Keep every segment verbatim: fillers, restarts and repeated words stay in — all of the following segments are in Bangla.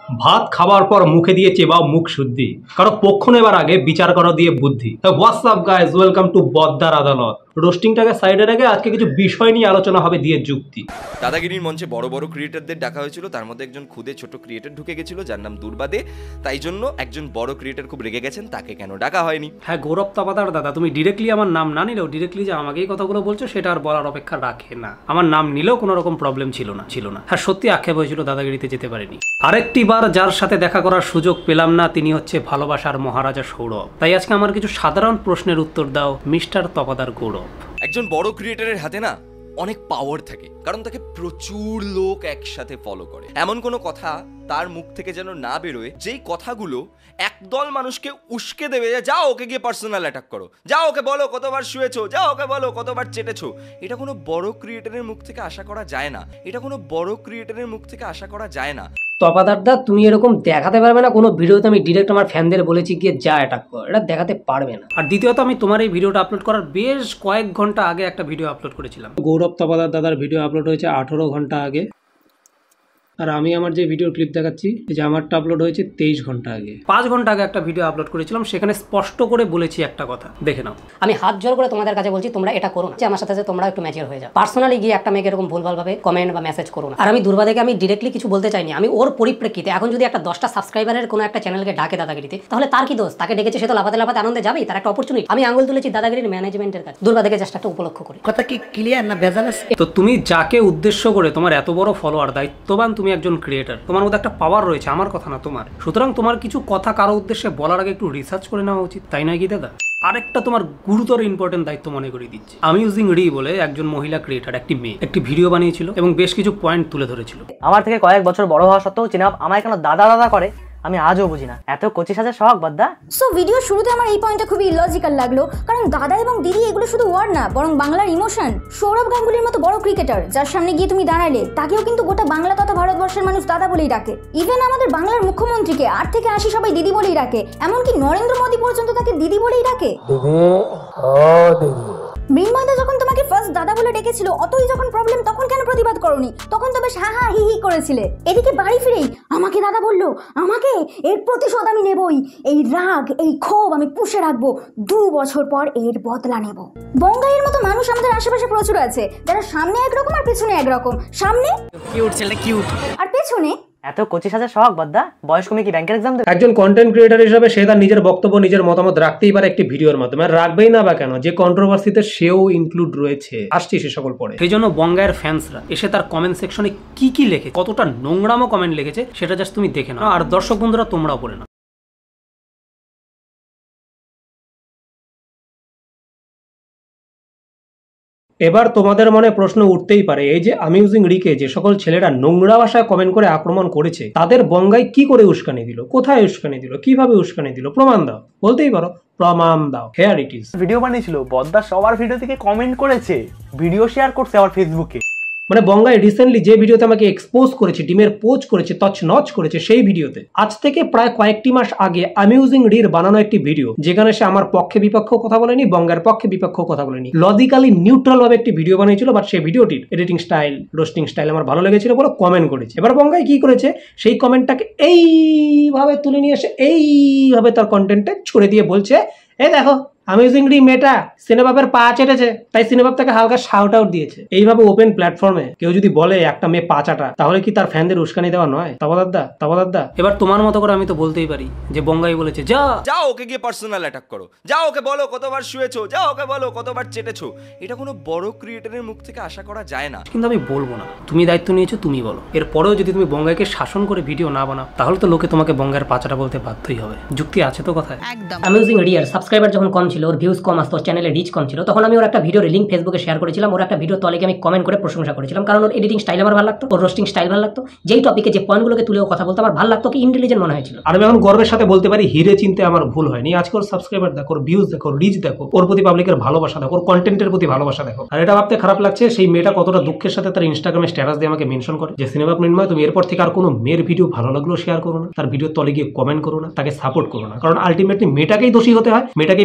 ভাত খাবার পর মুখে দিয়ে চেবাও মুখ শুদ্ধি, কারো পক্ষ নেবার আগে বিচার করো দিয়ে বুদ্ধি। হোয়াটসঅ্যাপ গাইস, ওয়েলকাম টু বদ্দার আদালত। রোস্টিংটাকে সাইডে রেখে আজকে কিছু বিষয় নিয়ে আলোচনা হবে দিয়ে যুক্তি। দাদাগিরির মঞ্চে বড় বড় ক্রিয়েটরদের ডাকা হয়েছিল, তার মধ্যে একজন খুদে ছোট ক্রিয়েটর ঢুকে গেছিল যার নাম দুর্বাদে। তাই জন্য একজন বড় ক্রিয়েটর খুব রেগে গেছেন, তাকে কেন ডাকা হয়নি। হ্যাঁ গৌরব তপাদার দাদা, তুমি ডিরেক্টলি আমার নাম না নিলেও ডিরেক্টলি যে আমাকে এই কথাগুলো বলছো সেটা আর বলার অপেক্ষা রাখে না। আমার নাম নিলেও কোনো রকম প্রবলেম ছিল না ছিল না হ্যাঁ সত্যি আক্ষেপ হয়েছিল দাদাগিরিতে যেতে পারিনি। আরেকটি বার যার সাথে দেখা করার সুযোগ পেলাম না তিনি হচ্ছে ভালোবাসার মহারাজা সৌরভ। তাই আজকে আমার কিছু সাধারণ প্রশ্নের উত্তর দাও মিস্টার তপাদার গৌরব। একজন বড় ক্রিয়েটরের হাতে না অনেক পাওয়ার থাকে, কারণ তাকে প্রচুর লোক একসাথে ফলো করে। এমন কোনো কথা তার মুখ থেকে যেন না বেরোয় যেই কথাগুলো একদল মানুষকে উস্কে দেবে, যাও ওকে গিয়ে পার্সোনাল অ্যাটাক করো, যাও ওকে বলো কতবার শুয়েছো, যাও ওকে বলো কতবার চেটেছো। এটা কোনো বড় ক্রিয়েটরের মুখ থেকে আশা করা যায় না। এটা কোনো বড় ক্রিয়েটরের মুখ থেকে আশা করা যায় না। তপাদারদা তুমি এরকম দেখাতে পারবে না কোনো ভিডিওতে আমি ডিরেক্ট আমার ফ্যানদের বলেছি গিয়ে যা অ্যাটাক কর, এটা দেখাতে পারবে না। আর দ্বিতীয়ত আমি তোমার এই ভিডিওটা আপলোড করার বেশ কয়েক ঘন্টা আগে একটা ভিডিও আপলোড করেছিলাম। গৌরব তপাদার দাদার ভিডিও আপলোড হয়েছে আঠারো ঘন্টা আগে, আর আমি আমার যে ভিডিও ক্লিপ দেখাচ্ছি যে আমারটা আপলোড হয়েছে তেইশ ঘন্টা আগে। পাঁচ ঘন্টা আগে একটা ভিডিও আপলোড করেছিলাম, সেখানে স্পষ্ট করে বলেছি একটা কথা, দেখে নাও। আমি হাত জোর করে তোমাদের কাছে বলছি তোমরা এটা করো না, যে আমার সাথে সাথে তোমরা একটু ম্যাচিওর হয়ে যাও। পার্সোনালি গিয়ে একটা মেয়েকে এরকম ভুলভালভাবে কমেন্ট বা মেসেজ করো না। আর আমি দুর্বাদেকে আমি ডিরেক্টলি কিছু বলতে চাইনি, আমি ওর পরিপ্রেক্ষিতে এখন যদি একটা দশটা সাবস্ক্রাইবারের কোনো একটা চ্যানেলকে ডাকে দাদাগিরিতে, তাহলে তার কি দোষ? তাকে ডেকেছে, সে তো লাফাতে লাফাতে আনন্দে যাবেই, তার একটা অপরচুনিটি। আমি আঙুল তুলেছি দাদাগিরির ম্যানেজমেন্টের কাছে, দুর্বাদেকে জাস্ট একটা উপলক্ষ করে। কথা কি ক্লিয়ার না ভেজাল আছে? তো তুমি যাকে উদ্দেশ্য করে তোমার এত বড় ফলোয়ার, দায়িত্ববান তুমি একজন ক্রিয়েটর, তোমার মধ্যে একটা পাওয়ার রয়েছে, আমার কথা না তোমার। সুতরাং তোমার কিছু কথা কারো উদ্দেশ্যে বলার আগে একটু রিসার্চ করে নেওয়া উচিত, তাই নয় কি দাদা? আরেকটা তোমার গুরুতর ইম্পর্টেন্ট দায়িত্ব মনে করে দিচ্ছি। আমিউজিং রি বলে একজন মহিলা ক্রিয়েটর, একটি মেয়ে একটি ভিডিও বানিয়েছিল এবং বেশ কিছু পয়েন্ট তুলে ধরেছিল। আমার থেকে কয়েক বছর বড় হওয়া সত্ত্বেও চিনাব আমায় কেন দাদা দাদা করে আমি আজও বুঝি না। এত কচি সাজে শখ বাদ্দা। সো ভিডিও শুরুতে আমার এই পয়েন্টটা খুবই ইলজিক্যাল লাগলো, কারণ দাদা এবং দিদি এগুলো শুধু ওয়ার্ড না, বরং বাংলার ইমোশন। সৌরভ গাঙ্গুলির মতো বড় ক্রিকেটার যার সামনে গিয়ে তুমি দাঁড়ালে, তাকেও কিন্তু গোটা বাংলা তথা ভারতবর্ষের মানুষ দাদা বলেই ডাকে। ইভেন আমাদের বাংলার মুখ্যমন্ত্রীকে আট থেকে আশি সবাই দিদি বলেই ডাকে, এমনকি নরেন্দ্র মোদী পর্যন্ত তাকে দিদি বলেই ডাকে। মৃন্ময়দা যখন তোমাকে ফার্স্ট দাদা বলে ডেকেছিল, অতই যখন প্রবলেম তখন কেন প্রতিবাদ করনি? তখন তো বেশ হা হা হি হি করেছিলে। এদিকে বাড়ি ফিরেই আমাকে দাদা বললো, আমাকে এর প্রতিশোধ আমি নেবই, এই রাগ এই ক্ষোভ আমি পুষে রাখবো, দু বছর পর এর বদলা নেব। বঙ্গাইয়ের মতো মানুষ আমাদের আশেপাশে প্রচুর আছে, যারা সামনে একরকম আর পেছনে একরকম। সামনে কিউট ছেলে কিউট, আর পেছনে এত কচি সাজে শখ বাদ্দা। বয়স কমে কি ব্যাংকের এক্সাম দেবে? একজন কন্টেন্ট ক্রিয়েটর হিসেবে সে তার নিজের বক্তব্য নিজের মতামত রাখতেই পারে একটি ভিডিওর মাধ্যমে, আর রাখবেই না বা কেন, যে কন্ট্রোভার্সিতে সেও ইনক্লুড রয়েছে। আসছি সে সকল পরে। সেই জন্য বঙ্গায়ের ফ্যান্সরা এসে তার কমেন্ট সেকশনে কি কি লেখে, কতটা নোংরামো কমেন্ট লিখেছে সেটা জাস্ট তুমি দেখে নাও, আর দর্শক বন্ধুরা তোমরাও পড়ে নাও। এবার তোমাদের মনে প্রশ্ন উঠতেই পারে, এই যে আমিউজিং রিকে যে সকল ছেলেরা নোংরা ভাষায় কমেন্ট করে আক্রমণ করেছে, তাদের বঙ্গাই কি করে উস্কানি দিল, কোথায় উস্কানি দিল, কিভাবে উস্কানি দিল, প্রমাণ দাও। বলতেই পারো প্রমাণ দাও, হেয়ার ইট ইজ। ভিডিও বানিয়েছিল, বদ্দা সবার ভিডিও থেকে কমেন্ট করেছে, ভিডিও শেয়ার করছে আমার ফেসবুকে। মানে বঙ্গাই রিসেন্টলি যে ভিডিওতে আমাকে এক্সপোজ করেছে, ডিমের পোচ করেছে, তছনছ করেছে, সেই ভিডিওতে আজ থেকে প্রায় কয়েকটি মাস আগে আমিউজিং রির বানানো একটি ভিডিও, যেখানে সে আমার পক্ষে বিপক্ষ কথা বলেনি, বঙ্গের পক্ষে বিপক্ষ কথা বলেনি, লজিক্যালি নিউট্রাল ভাবে একটি ভিডিও বানিয়েছিল। বাট সেই ভিডিওটির এডিটিং স্টাইল, রোস্টিং স্টাইল আমার ভালো লেগেছিল বলে কমেন্ট করেছে। এবার বঙ্গাই কি করেছে, সেই কমেন্টটাকে এইভাবে তুলে নিয়ে এসে এইভাবে তার কন্টেন্টে ছড়ে দিয়ে বলছে, এই দেখো আমিউজিং রি মেয়েটা সিনেবাবের পা চেটেছে, তাই সিনেবাব তাকে হালকা শাউট আউট দিয়েছে। এইভাবে ওপেন প্ল্যাটফর্মে কেউ যদি বলে একটা মেয়ে পা চাটা, তাহলে কি তার ফ্যানদের উস্কানি দেওয়া নয়? তবাদাদা তবাদাদা এবার তোমার মতো করে আমি তো বলতেই পারি যে বঙ্গাই বলেছে, যা যাও ওকে গিয়ে পার্সোনাল অ্যাটাক করো, যাও ওকে বলো কতবার শুয়েছো, যাও ওকে বলো কতবার চেটেছো। এটা কোনো বড় ক্রিয়েটরের মুখ থেকে আশা করা যায় না। কিন্তু আমি বলবো না, তুমি দায়িত্ব নিয়েছো, তুমি বলো। এরপরেও যদি তুমি বঙ্গাইকে শাসন করে ভিডিও না বানাও, তাহলে তো লোকে তোমাকে বঙ্গাইয়ের পাচাটা বলতে বাধ্যই হবে। যুক্তি আছে তো কথায়? একদম। আমিউজিং রিয়ার সাবস্ক্রাইবার যখন কম ছিল, ওর ভিউজ কম আসতো, চ্যানেলে রিচ কম ছিল, তখন আমি ওর একটা ভিডিও লিংক ফেসবুকে শেয়ার করেছিলাম। ওর একটা ভিডিও তলে আমি কমেন্ট করে প্রশংসা করেছিলাম, কারণ ওর এডিটিং স্টাইল আমার ভালো লাগতো, ওর রোস্টিং স্টাইল ভালো লাগতো, যেই টপিকে যে পয়েন্টগুলোকে তুলেও কথা বলতে আমার ভালো লাগতো, কি ইন্টেলিজেন্ট মনে হয়েছিল। আর আমি এখন গর্বের সাথে বলতে পারি, হিরে চিনতে আমার ভুল হয়নি। আজকে ওর সাবস্ক্রাইবার দেখো, ওর ভিউজ দেখো, রিচ দেখো, ওর প্রতি পাবলিকের ভালোবাসা দেখো, ওর কন্টেন্টের প্রতি ভালোবাসা দেখো। আর এটা ভাবতে খারাপ লাগছে, সেই মেয়েটা কতটা দুঃখের সাথে তার ইনস্টাগ্রামে স্ট্যাটাস দিয়ে আমাকে মেনশন করে যে সিনেমা মৃন্ময়, তুমি এরপর থেকে আর কোনো মেয়ের ভিডিও ভালো লাগলেও শেয়ার করো না, তার ভিডিও তলে গিয়ে কমেন্ট করো না, তাকে সাপোর্ট করো না, কারণ আলটিমেটলি মেয়েটাকেই দোষী হতে হয়, মেয়েটাকেই পাবলিকের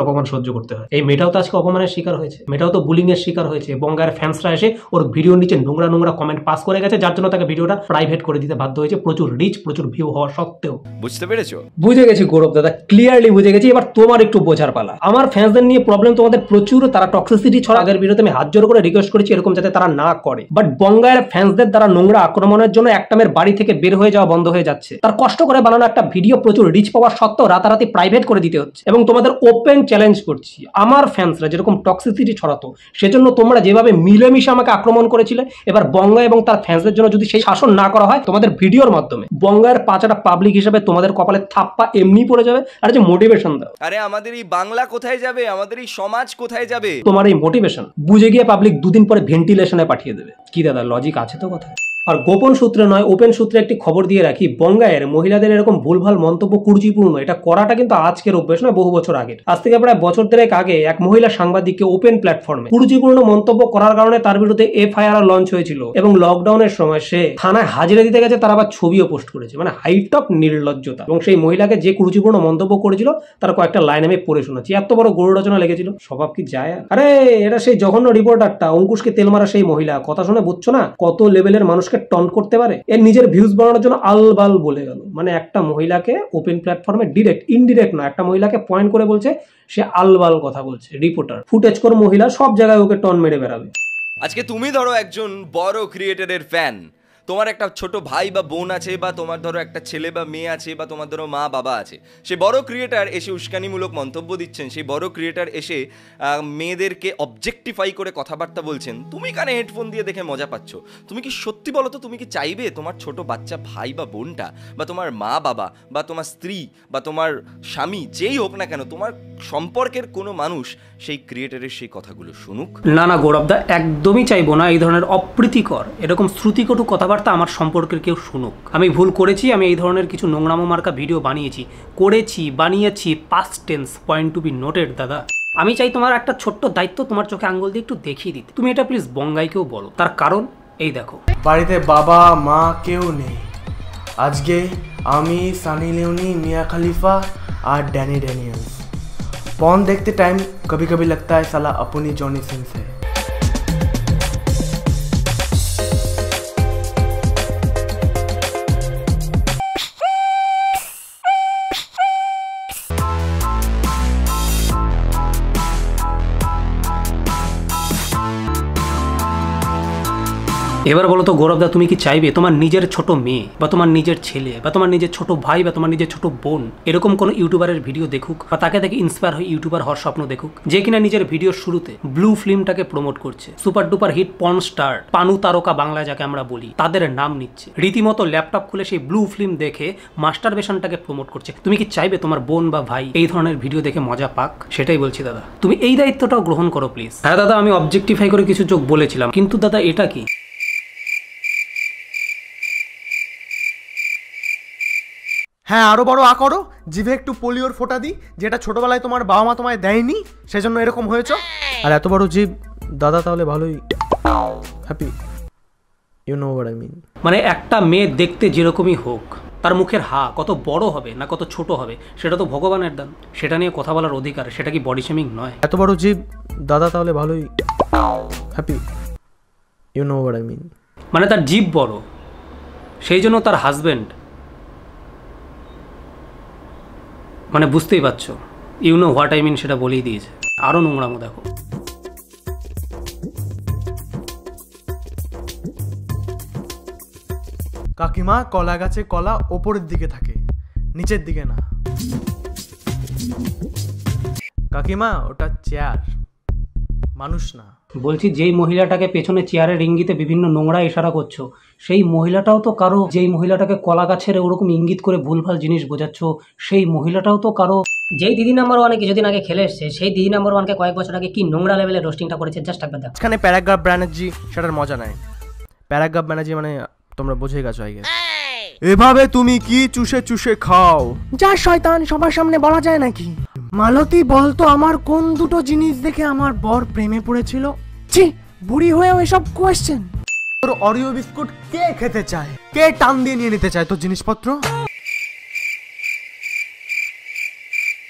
অপমান সহ্য করতে হয়। এই মেয়েটাও তো আজকে অপমানের শিকার হয়েছে, মেয়েটাও তো বুলিং এর শিকার হয়েছে। বঙ্গায়ের ফ্যান্সরা এসে ওর ভিডিওর নিচে নোংরা নোংরা কমেন্ট পাস করে গেছে, যার জন্য তাকে ভিডিওটা প্রাইভেট করে দিতে বাধ্য হয়েছে, প্রচুর রিচ প্রচুর ভিউ হওয়া সত্ত্বেও। বুঝতে পেরেছো? বুঝে গেছি গৌরব দাদা, ক্লিয়ারলি বুঝে গেছি। এবার তোমার একটু বোঝার পালা। আমার ফ্যান্সদের নিয়ে প্রবলেম তোমাদের প্রচুর, তারা টক্সিসিটি ছড়া। আগের ভিডিওতে আমি হাত জোর করে রিকোয়েস্ট করেছি এরকম যাতে তারা না করে, বাট বঙ্গায়ের ফ্যান্সদের দ্বারা নোংরা আক্রমণের জন্য একটা মেয়ের বাড়ি থেকে বের হয়ে যাওয়া বন্ধ হয়ে যাচ্ছে। তার কষ্ট করে বানানো একটা ভিডিও প্রচুর রিচ পাওয়ার সত্ত্বেও রাতারাতি প্রাইভেট করে দিতে হচ্ছে। এবং তোমাদের ওপেন চ্যালেঞ্জ করছি, আমার ফ্যান্সরা যেরকম টক্সিসিটি ছড়াতো, সেজন্য তোমরা যেভাবে মিলেমিশে আমাকে আক্রমণ করেছিলে, এবার বঙ্গা এবং তার ফ্যান্সদের জন্য যদি সেই শাসন না করা হয় তোমাদের ভিডিওর মাধ্যমে, বঙ্গায়ের পাঁচটা পাবলিক হিসেবে তোমাদের কপালে থাপ্পা এমনি পড়ে যাবে। আর যে মোটিভেশন দাও, আরে আমাদের এই বাংলা কোথায় যাবে, আমাদের এই সমাজ কোথায় যাবে? তোমার এই মোটিভেশন বুঝে গিয়ে পাবলিক দুদিন পরে ভেন্টিলেশনে পাঠিয়ে দেবে। কি দাদা, লজিক আছে তো কথা? আর গোপন সূত্রে নয়, ওপেন সূত্রে একটি খবর দিয়ে রাখি, বঙ্গায়ের মহিলাদের এরকম ভুলভাল মন্তব্য কুরুচিপূর্ণ এটা করাটা কিন্তু আজকের অভ্যেস নয়, বহু বছর আগে। আজ থেকে প্রায় বছর দেড়েক আগে এক মহিলা সাংবাদিককে ওপেন প্ল্যাটফর্মে কুরুচিপূর্ণ মন্তব্য করার কারণে তার বিরুদ্ধে এফআইআর লঞ্চ হয়েছিল, এবং লকডাউনের সময় সে থানায় হাজিরা দিতে গেছে, তার আবার ছবিও পোস্ট করেছে। মানে হাইট অফ নির্লজ্জতা। এবং সেই মহিলাকে যে কুরুচিপূর্ণ মন্তব্য করেছিল তার কয়েকটা লাইন আমি পড়ে শোনাচ্ছি। এত বড় গরু রচনা লেগেছিল, স্বভাব কি যায়? আরে এটা সেই জঘন্য রিপোর্টারটা, অঙ্কুশকে তেল মারা সেই মহিলা। কথা শুনে বুঝছো না কত লেভেলের মানুষকে টন্ট করতে পারে? এর নিজের ভিউজ বাড়ানোর জন্য আলবাল বলে গেল। মানে একটা মহিলাকে ওপেন প্ল্যাটফর্মে ডিরেক্ট ইনডিরেক্ট না, একটা মহিলাকে পয়েন্ট করে বলছে সে আলবাল কথা বলছে। রিপোর্টার ফুটেজ কর মহিলা, সব জায়গায় ওকে টন মেরে বেড়াবে। আজকে তুমি ধরো একজন বড় ক্রিয়েটরের ফ্যান, তোমার একটা ছোট ভাই বা বোন আছে, বা তোমার ধরো একটা ছেলে বা মেয়ে আছে, বা তোমার ধরো মা বাবা আছে। সেই বড় ক্রিয়েটার এসে উস্কানিমূলক মন্তব্য দিচ্ছেন, সেই বড় ক্রিয়েটার এসে মেয়েদেরকে অবজেক্টিফাই করে কথাবার্তা বলছেন, তুমি কানে হেডফোন দিয়ে দেখে মজা পাচ্ছ। তুমি কি সত্যি বলো তো, তুমি কি চাইবে তোমার ছোট বাচ্চা ভাই বা বোনটা, বা তোমার মা বাবা, বা তোমার স্ত্রী, বা তোমার স্বামী, যেই হোক না কেন, তোমার সম্পর্কের কোনো মানুষ সেই ক্রিয়েটারের সেই কথাগুলো শুনুক? না না গৌরবদা, একদমই চাইবো না এই ধরনের অপ্রীতিকর এরকম শ্রুতিকটু কথাবার্তা আমার সম্পর্কের কেউ শুনুক। আমি ভুল করেছি, আমি এই ধরনের কিছু নোংরামো মার্কা ভিডিও বানিয়েছি, করেছি বানিয়েছি, past tense, point to be noted দাদা। আমি চাই তোমার একটা ছোট্ট দায়িত্ব তোমার চোখে আঙ্গুল দিয়ে একটু দেখিয়ে দিতে। তুমি এটা প্লিজ বঙ্গাইকেও বলো, তার কারণ এই দেখো, বাড়িতে বাবা মা কেউ নেই। আজকে আমি, সানি লিওনি, মিয়া খালিফা আর ড্যানি ড্যানিয়েলস। पॉन देखते टाइम कभी कभी लगता है साला अपनी जॉनी सिंस है। এবার বলো তো গৌরবদা, তুমি কি চাইবে তোমার নিজের ছোট মেয়ে বা তোমার নিজের ছেলে বা তোমার নিজের ছোট ভাই বা তোমার নিজের ছোট বোন এরকম কোনো ইউটিউবারের ভিডিও দেখুক, বা তাকে দেখে ইন্সপায়ার হয়ে ইউটিউবার হওয়ার স্বপ্ন দেখুক, যে কিনা নিজের ভিডিওর শুরুতে ব্লু ফিল্মটাকে প্রমোট করছে, super duper hit porn star পানু তারকা বাংলা যাকে আমরা বলি তাদের নাম নিচ্ছে, রীতিমতো ল্যাপটপ খুলে সেই ব্লু ফিল্ম দেখে মাস্টারবেশনটাকে প্রমোট করছে? তুমি কি চাইবে তোমার বোন বা ভাই এই ধরনের ভিডিও দেখে মজা পাক? সেটাই বলছি দাদা, তুমি এই দায়িত্বটাও গ্রহণ করো প্লিজ। হ্যাঁ দাদা, আমি অবজেক্টিফাই করে কিছু যোগ বলেছিলাম, কিন্তু দাদা এটা কি? হ্যাঁ, আরো বড় আ করো, জিভে একটু পোলিওর ফোঁটা দিই, যেটা ছোটবেলায় তোমার বাবা মা তোমায় দেয়নি, সেজন্য এরকম হয়েছ। আর এত বড় জিভ দাদা, তাহলে ভালোই happy, you know what I mean. মানে একটা মেয়ে দেখতে যেরকমই হোক, তার মুখের হা কত বড় হবে না কত ছোট হবে সেটা তো ভগবানের দান, সেটা নিয়ে কথা বলার অধিকার, সেটা কি বডি শেমিং নয়? এত বড় জিভ দাদা, তাহলে ভালোই happy, you know what I mean. মানে তার জিভ বড়, সেই জন্য তার হাজবেন্ড, মানে বুঝতেই পারছো, you know what I mean সেটা বলেই দিয়েছে। আরো নোংরামো দেখো। কাকিমা, কলা গাছে কলা ওপরের দিকে থাকে, নিচের দিকে না। কাকিমা, ওটা চেয়ার, মানুষ না। বলছি, যেই মহিলাটাকে পেছনে চেয়ারের ইঙ্গিতে বিভিন্ন নোংরা ইশারা করছো, সেই মহিলাটাও তো কারো। যেই মহিলাটাকে কলা গাছের ওরকম ইঙ্গিত করে ভুলভাল জিনিস বোঝাচ্ছ, সেই মহিলাটাও তো কারো। যেই দিদি নাম্বার ওয়ানে কিছুদিন আগে খেলে এসছে, সেই দিদি নাম্বার ওয়ানকে কয়েক বছর আগে কি নোংরা লেভেলের রোস্টিংটা করেছে, জাস্ট একবার দেখো। এখানে প্যারাগ্রাফ ব্যানার্জি সেটার মজা নাই। প্যারাগ্রাফ ব্যানার্জি মানে তোমরা বুঝে গেছো আই গেস। এভাবে তুমি কি চুষে চুষে খাও? যা শয়তান, সবার সামনে বলা যায় নাকি? মালতী, বলতো আমার কোন দুটো জিনিস দেখে আমার বর প্রেমে পড়েছিল? ছি, বুড়ি হয়েও এসব কোয়েশ্চেন। তোর অরিও বিস্কুট কে খেতে চায়? কে টান দিয়ে নিয়ে নিতে চায় তোর জিনিসপত্র?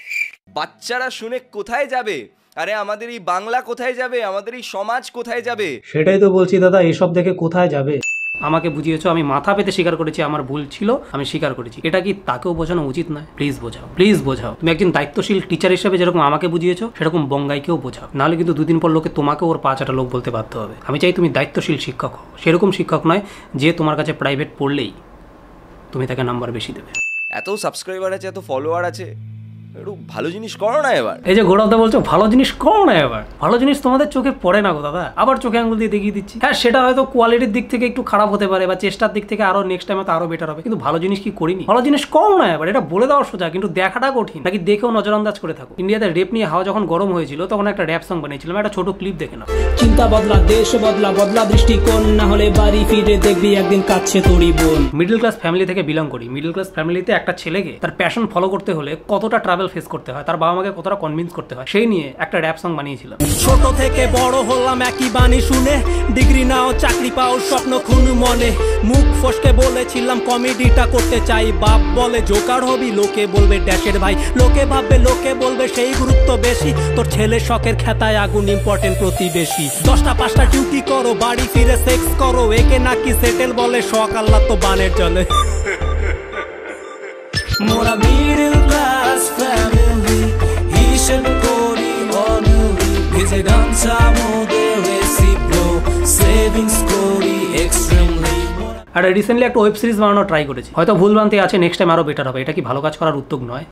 বাচ্চারা শুনে কোথায় যাবে? আরে আমাদের এই বাংলা কোথায় যাবে? আমাদের এই সমাজ কোথায় যাবে? সেটাই তো বলছি দাদা, এসব দেখে কোথায় যাবে? আমাকে বুঝিয়েছো, আমি মাথা পেতে স্বীকার করেছি আমার ভুল ছিল, আমি স্বীকার করেছি। এটা কি তাকেও বোঝানো উচিত নয়? প্লিজ বোঝাও, প্লিজ বোঝাও। তুমি একজন দায়িত্বশীল টিচার হিসেবে যেরকম আমাকে বুঝিয়েছো, সেরকম বঙ্গাইকেও বোঝাও। নাহলে কিন্তু দুদিন পর লোকে তোমাকেও ওর পাঁচটা লোক বলতে বাধ্য হবে। আমি চাই তুমি দায়িত্বশীল শিক্ষক হও, সেরকম শিক্ষক নয় যে তোমার কাছে প্রাইভেট পড়লেই তুমি তাকে নাম্বার বেশি দেবে। এত সাবস্ক্রাইবার আছে, এত ফলোয়ার আছে, একটু ভালো জিনিস করো না এবার। এই যে গৌরবদা বলছো ভালো জিনিস করো না এবার, ভালো জিনিস তোমাদের চোখে পড়ে না গো দাদা, আবার চোখে আঙুল দিয়ে দেখিয়ে দিচ্ছি। হ্যাঁ, সেটা হয়তো কোয়ালিটির দিক থেকে একটু খারাপ হতে পারে বা চেষ্টার দিক থেকে আরো নেক্সট টাইমে তো আরো বেটার হবে, কিন্তু ভালো জিনিস কি করিনি? ভালো জিনিস করো না এবার, এটা বলে দেওয়া সোজা, কিন্তু দেখাটা কঠিন। নাকি দেখেও নজরআন্দাজ করে থাকো। ইন্ডিয়াতে রেপ নিয়ে হাওয়া যখন গরম হয়েছিল তখন একটা র্যাপ সং বানিয়েছিলাম, একটা ছোট ক্লিপ দেখে নাও। চিন্তা বদলা, দেশ বদলা, বদলা দৃষ্টিকোণ, না হলে বাড়ি ফিরে দেখবি একদিন কাছে তোরই বোন। মিডল ক্লাস ফ্যামিলি থেকে বিলং করি। মিডল ক্লাস ফ্যামিলিতে একটা ছেলেকে তার প্যাশন ফলো করতে হলে কতটা ট্রাভেল ফেস করতে হয়, তার বাবা মাকে কতটা কনভিন্স করতে হয়, সেই নিয়ে একটা র্যাপ সং বানিয়েছিলাম। ছোট থেকে বড় হলাম একই বাণী শুনে, ডিগ্রি নাও চাকরি পাও স্বপ্ন খুন মনে, মুখ ফসকে বলেছিলাম কমেডিটা করতে চাই, বাপ বলে জোকার হবি, লোকে বলবে ড্যাশের ভাই, লোকে ভাববে লোকে বলবে সেই গুরুত্ব বেশি, তোর ছেলে শখের খেতায় আগুন ইম্পর্টেন্ট প্রতিবেশী, দশটা পাঁচটা ডিউটি করো, বাড়ি ফিরে সেক্স করো, একে নাকি সেটেল বলে, শখ আল্লাহ তো বানের জলে। মোরা মিডল ক্লাস ফ্যামিলি, হিসেব করি অনলি, ভিজে গামছা মোদে রেসিপ্রো, সেভিংস করি এক্সট্রিমলি। আর রিসেন্টলি একটা ওয়েব সিরিজ বানানোর ট্রাই করেছি, হয়তো ভুলভ্রান্তি আছে, নেক্সট টাইম আরো বেটার হবে। এটা কি ভালো কাজ করার উদ্যোগ নয়?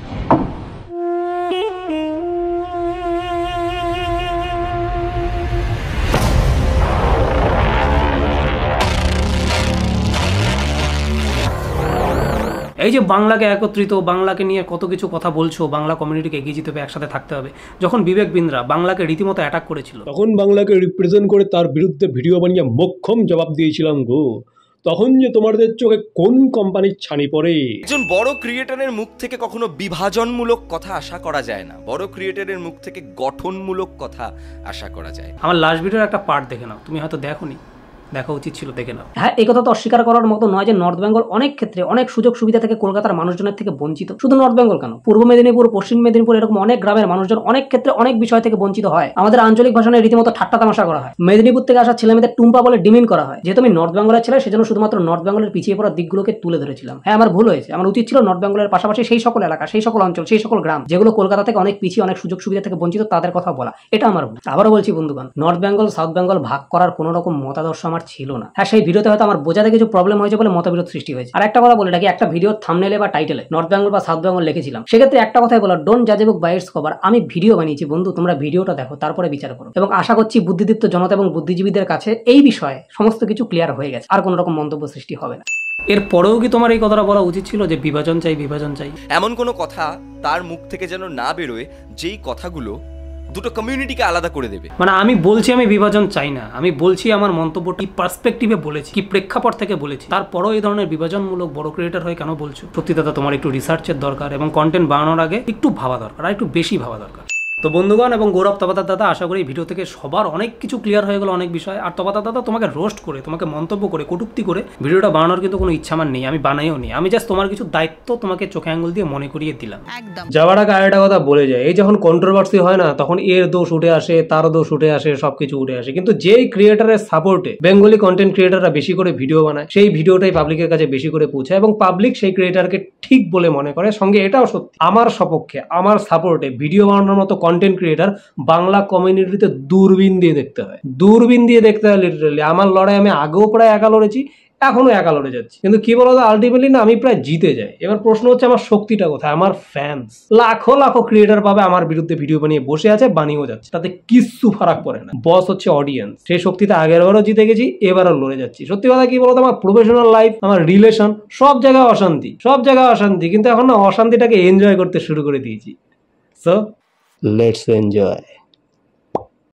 এই যে বাংলাকে একত্রিত, বাংলাকে নিয়ে কত কিছু কথা বলছো, বাংলা কমিউনিটিকে এগিয়ে যেতে হবে, একসাথে থাকতে হবে। যখন বিবেক বিন্দ্রা বাংলাকে রীতিমতো অ্যাটাক করেছিল, তখন বাংলাকে রিপ্রেজেন্ট করে তার বিরুদ্ধে ভিডিও বানিয়ে মোক্ষম জবাব দিয়েছিলাম গো। তখন যে তোমাদের চোখে কোন কোম্পানির ছানি পড়ে। একজন বড় ক্রিয়েটরের মুখ থেকে কখনো বিভাজনমূলক কথা আশা করা যায় না, বড় ক্রিয়েটরের মুখ থেকে গঠনমূলক কথা আশা করা যায়। আমার লাস্ট ভিডিওর একটা পার্ট দেখে নাও, তুমি হয়তো দেখোনি, দেখা উচিত ছিল, দেখে নাও। হ্যাঁ, এই কথা তো অস্বীকার করার মতো নয় যে নর্থ বেঙ্গল অনেক ক্ষেত্রে অনেক সুযোগ সুবিধা থেকে কলকাতার মানুষজনের থেকে বঞ্চিত। শুধু নর্থ বেঙ্গল কেন, পূর্ব মেদিনীপুর, পশ্চিম মেদিনীপুর, এরকম অনেক গ্রামের মানুষজন অনেক ক্ষেত্রে অনেক বিষয় থেকে বঞ্চিত হয়। আমাদের আঞ্চলিক ভাষা নিয়ে রীতিমতো ঠাট্টা তামাশা করা হয়, মেদিনীপুর থেকে আসা ছেলেমেয়েদের টুম্পা বলে ডিমিন করা হয়। যেহেতু আমি নর্থ বেঙ্গলের ছেলে, সেজন্য শুধুমাত্র নর্থ বেঙ্গলের পিছিয়ে পড়া দিকগুলোকে তুলে ধরেছিলাম। হ্যাঁ, আমার ভুল হয়েছে, আমার উচিত ছিল নর্থ বেঙ্গলের পাশাপাশি সেই সকল এলাকা, সেই সকল অঞ্চল, সেই সকল গ্রাম যেগুলো কলকাতা থেকে অনেক পিছিয়ে, অনেক সুযোগ সুবিধা থেকে বঞ্চিত, তাদের কথা বলা। এটা আমার ভুল। আবারও বলছি বন্ধুগণ, নর্থ বেঙ্গল সাউথ বেঙ্গল ভাগ করার কোনো রকম মতাদর্শ আমার ছিল না। হ্যাঁ, সেই ভিডিওতে হয়তো আমার বোঝাতে কিছু প্রবলেম হয়েছে বলে মতবিরোধ সৃষ্টি হয়েছে। আর একটা কথা বলে রাখি, একটা ভিডিওর থাম্বনেলে বা টাইটেলে নর্থ বেঙ্গল বা সাউথ বেঙ্গল লিখেছিলাম, সেক্ষেত্রে একটা কথাই বলা, ডোন্ট জাজ a book by its cover. আমি ভিডিও বানিয়েছি বন্ধু, তোমরা ভিডিওটা দেখো, তারপরে বিচার করো। এবং আশা করছি বুদ্ধিদীপ্ত জনতা এবং বুদ্ধিজীবীদের কাছে এই বিষয়ে সমস্ত কিছু ক্লিয়ার হয়ে গেছে, আর কোনো রকম মন্তব্য সৃষ্টি হবে না। এর পরেও কি তোমার এই কথাটা বলা উচিত ছিল যে বিভাজন চাই, বিভাজন চাই? এমন কোনো কথা তার মুখ থেকে যেন না বেরোয় যেই কথাগুলো দুটো কমিউনিটিকে আলাদা করে দেবে। মানে আমি বলছি আমি বিভাজন চাই না, আমি বলছি আমার মন্তব্যটা কি পার্সপেক্টিভে বলেছি, কি প্রেক্ষাপট থেকে বলেছি। তারপরও এই ধরনের বিভাজনমূলক বড় ক্রিয়েটর হয়ে কেন বলছো? সত্যি দাদা, তোমার একটু রিসার্চের দরকার এবং কন্টেন্ট বানানোর আগে একটু ভাবা দরকার, আর একটু বেশি ভাবা দরকার। তো বন্ধুগণ এবং গৌরব তবাদার দাদা, আশা করি এই ভিডিও থেকে সবার অনেক কিছু ক্লিয়ার হয়ে গেল, অনেক বিষয়। আর তবাদার দাদা, তোমাকে রোস্ট করে, তোমাকে মন্তব্য করে, কটূক্তি করে ভিডিওটা বানানোর কিন্তু কোনো ইচ্ছা আমার নেই, আমি বানাইও নি। আমি জাস্ট তোমার কিছু দায়িত্ব তোমাকে চোখে আঙুল দিয়ে মনে করিয়ে দিলাম। যাওয়ার আগে আরেকটা কথা বলে যায়, এই যখন কন্ট্রোভার্সি হয় না, তখন এর দোষ উঠে আসে, তার দোষ উঠে আসে, সবকিছু উঠে আসে। কিন্তু যেই ক্রিয়েটারের সাপোর্টে বেঙ্গলি কন্টেন্ট ক্রিয়েটাররা বেশি করে ভিডিও বানায়, সেই ভিডিওটাই পাবলিকের কাছে বেশি করে পৌঁছায় এবং পাবলিক সেই ক্রিয়েটারকে ঠিক বলে মনে করে। সঙ্গে এটাও সত্যি, আমার সপক্ষে, আমার সাপোর্টে ভিডিও বানানোর মতো কন্টেন্ট ক্রিয়েটার বাংলা কমিউনিটিতে দূরবীন দিয়ে দেখতে হয়, দূরবীন দিয়ে দেখতে হয় লিটারালি। আমার লড়াই আমি আগেও প্রায় একা লড়েছি, এখনো একা লড়ে যাচ্ছি, কিন্তু কি বলতো, আলটিমেটলি না আমি প্রায় জিতে যাই। এবার প্রশ্ন হচ্ছে আমার শক্তিটা কোথায়? আমার ফ্যান্স, লাখো লাখো ক্রিয়েটার পাবে আমার বিরুদ্ধে ভিডিও বানিয়ে বসে আছে, বানিয়েও যাচ্ছে, তাতে কিচ্ছু ফারাক পড়ে না। বস হচ্ছে অডিয়েন্স, সেই শক্তিতে আগের বারও জিতে গেছি, এবারও লড়ে যাচ্ছি। সত্যি কথা কি বলতো, আমার প্রফেশনাল লাইফ, আমার রিলেশন, সব জায়গায় অশান্তি, সব জায়গায় অশান্তি, কিন্তু এখন না অশান্তিটাকে এনজয় করতে শুরু করে দিয়েছি। So let's enjoy.